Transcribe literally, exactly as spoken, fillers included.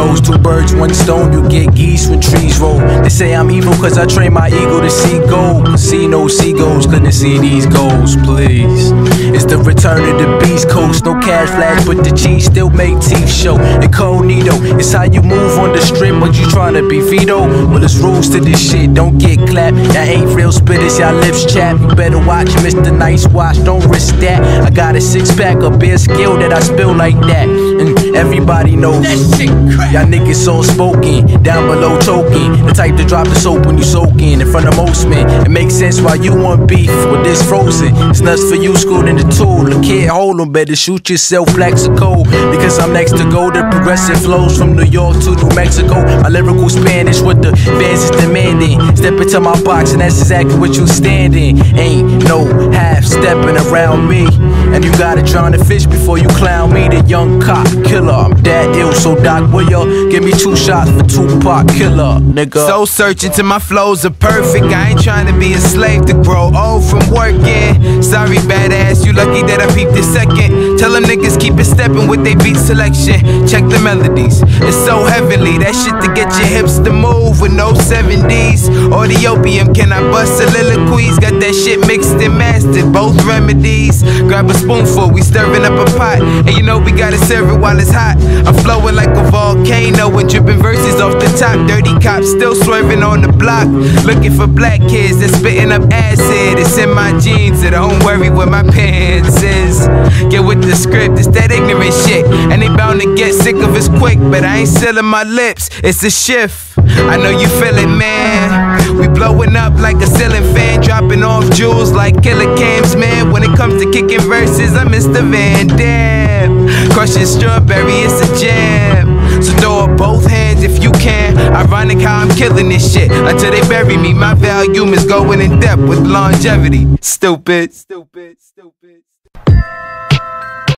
egos. Two birds, one stone, you get geese when trees roll. They say I'm evil cause I train my ego to see gold. Casino seagulls couldn't see these goals, please. It's the return of the Beast Coast. No cash flash, but the cheese still make teeth show. Incognito, it's how you move on the strip, but you tryna be Vito. Well, there's rules to this shit, don't get clapped. Y'all ain't real spitters, y'all lips chap. You better watch Mister Nice Watch, don't risk that. I got a six pack of beer skill that I spill like that. And everybody knows that shit crack. Y'all niggas so spoken, down below choking. The type to drop the soap when you soaking in front of most men. It makes sense why you want beef with this frozen. It's nuts for you, schooled in the tool. The kid hold 'em, better shoot yourself, Plaxico. Because I'm next to go, the progressive flows from New York to New Mexico. My lyrical Spanish, what the fans is demanding. Step into my box and that's exactly what you standing. Ain't no half stepping around me. And you gotta drown the fish before you clown me. The young cop killer, I'm that ill. So Doc, will ya give me two shots for Tupac killer, nigga? So searching till my flows are perfect. I ain't trying to be a slave to grow old from working. Sorry badass, you lucky that I peeped this second. Tell them niggas keep it stepping with they beat selection. Check the melodies, it's so heavenly. That shit to get your hips to move with no seventies. Or the opium, can I bust soliloquies? Got that shit mixed and mastered, both remedies. Grab a spoonful, we stirring up a pot. And you know we gotta serve it while it's hot. I'm flowing like a volcano and dripping verses off the top. Dirty cops still swerving on the block, looking for black kids that's spitting up acid. It's in my jeans, so don't worry where my pants is. Get with the script, it's that ignorant shit. And they bound to get sick of us quick, but I ain't sealing my lips, it's a shift. I know you feel it, man. We blowing up like a ceiling fan, dropping off jewels like killer cams, man. When it comes to kicking verses, I'm Mister Van Damme. Crushing strawberry, it's a jam. So throw up both hands if you can. Ironic how I'm killing this shit. Until they bury me, my volume is going in depth with longevity. Stupid, stupid, stupid.